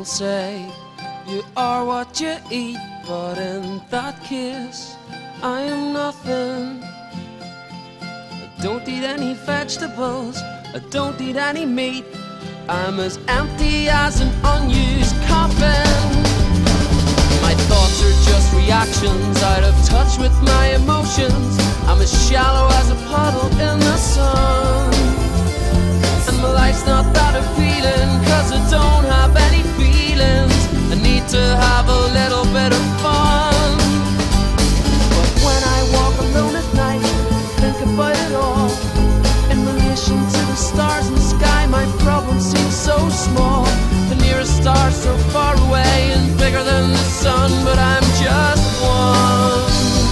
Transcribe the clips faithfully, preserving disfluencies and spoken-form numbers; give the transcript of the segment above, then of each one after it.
People say you are what you eat, but in that case I am nothing. I don't eat any vegetables, I don't eat any meat. I'm as empty as an unused coffin. My thoughts are just reactions, out of touch with my emotions. I'm as shallow as a puddle in the sun. And my life's not that appealing, cause I don't have any feelings. I need to have a little bit of fun. But when I walk alone at night, think about it all. In relation to the stars and sky, my problem seems so small. The nearest star so far away and bigger than the sun, but I'm just one.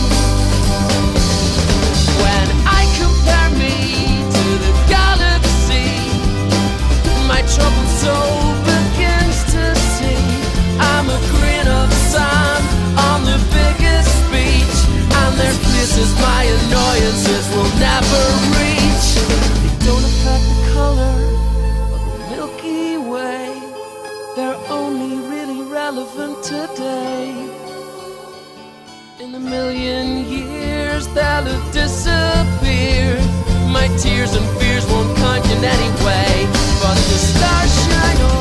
When I compare me to the galaxy, my trouble so begins to see. I'm a grain of sand on the biggest beach, and there are places my annoyances will never reach. They don't affect the color of the Milky Way, they're only really relevant today. In a million years they'll have disappeared. My tears and fears won't count in any way, but the stars shine on.